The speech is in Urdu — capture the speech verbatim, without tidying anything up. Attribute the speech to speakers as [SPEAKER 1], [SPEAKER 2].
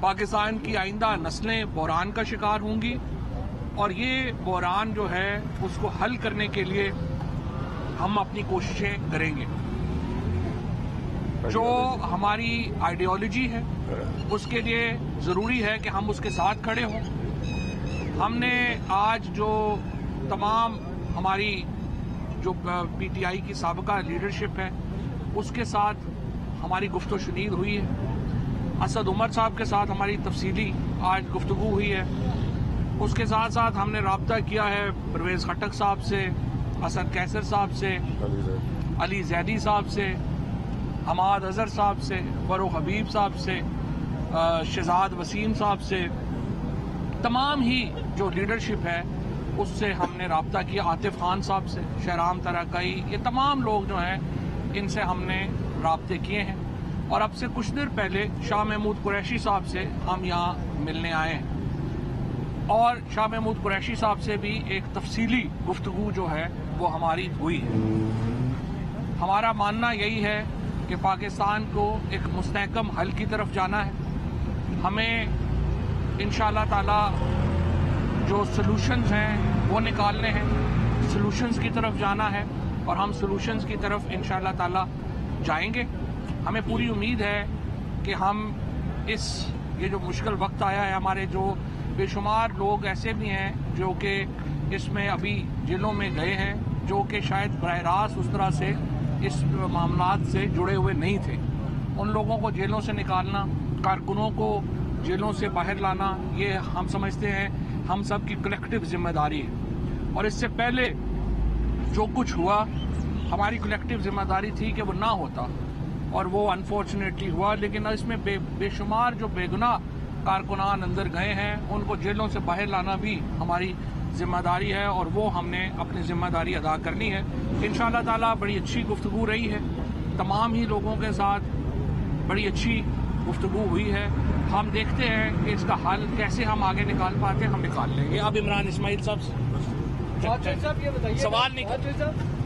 [SPEAKER 1] پاکستان کی آئندہ نسلیں بحران کا شکار ہوں گی، اور یہ بحران جو ہے اس کو حل کرنے کے لیے ہم اپنی کوششیں کریں گے۔ جو ہماری آئیڈیالوجی ہے اس کے لیے ضروری ہے کہ ہم اس کے ساتھ کھڑے ہوں۔ ہم نے آج جو تمام ہماری جو پی ٹی آئی کی سابقہ لیڈرشپ ہے اس کے ساتھ ہماری گفت و شنید ہوئی ہے۔ اسد عمر صاحب کے ساتھ ہماری تفصیلی آج گفتگو ہوئی ہے۔ اس کے ساتھ ساتھ ہم نے رابطہ کیا ہے پرویز خٹک صاحب سے، اسد کیسر صاحب سے، علی زیدی صاحب سے، حماد اظہر صاحب سے، فروخ حبیب صاحب سے، شہزاد وسیم صاحب سے، تمام ہی جو لیڈرشپ ہے اس سے ہم نے رابطہ کیا، عاطف خان صاحب سے، شہرام ترکائی، یہ تمام لوگ جو ہیں ان سے ہم نے رابطے کیے ہیں، اور اب سے کچھ دیر پہلے شاہ محمود قریشی صاحب سے ہم یہاں ملنے آئے ہیں، اور شاہ محمود قریشی صاحب سے بھی ایک تفصیلی گفتگو جو ہے وہ ہماری ہوئی ہے۔ ہمارا ماننا یہی ہے کہ پاکستان کو ایک مستحکم حل کی طرف جانا ہے، ہمیں انشاءاللہ تعالی جو سلوشنز ہیں وہ نکالنے ہیں، سلوشنز کی طرف جانا ہے، اور ہم سلوشنز کی طرف انشاءاللہ تعالی جائیں گے۔ ہمیں پوری امید ہے کہ ہم اس یہ جو مشکل وقت آیا ہے، ہمارے جو بے شمار لوگ ایسے بھی ہیں جو کہ اس میں ابھی جیلوں میں گئے ہیں، جو کہ شاید براہ راست اس طرح سے اس معاملات سے جڑے ہوئے نہیں تھے، ان لوگوں کو جیلوں سے نکالنا، کارکنوں کو جیلوں سے باہر لانا، یہ ہم سمجھتے ہیں ہم سب کی کلیکٹیو ذمہ داری ہے، اور اس سے پہلے جو کچھ ہوا ہماری کلیکٹیو ذمہ داری تھی کہ وہ نہ ہوتا، اور وہ انفارچونیٹلی ہوا، لیکن اس میں بے, بے شمار جو بے گناہ کارکنان اندر گئے ہیں ان کو جیلوں سے باہر لانا بھی ہماری ذمہ داری ہے، اور وہ ہم نے اپنی ذمہ داری ادا کرنی ہے۔ انشاءاللہ تعالی بڑی اچھی گفتگو رہی ہے، تمام ہی لوگوں کے ساتھ بڑی اچھی گفتگو ہوئی ہے۔ ہم دیکھتے ہیں کہ اس کا حل کیسے ہم آگے نکال پاتے ہیں، ہم نکال لیں گے۔ اب عمران اسماعیل صاحب
[SPEAKER 2] صاحب یہ بتائیے
[SPEAKER 1] سوال نہیں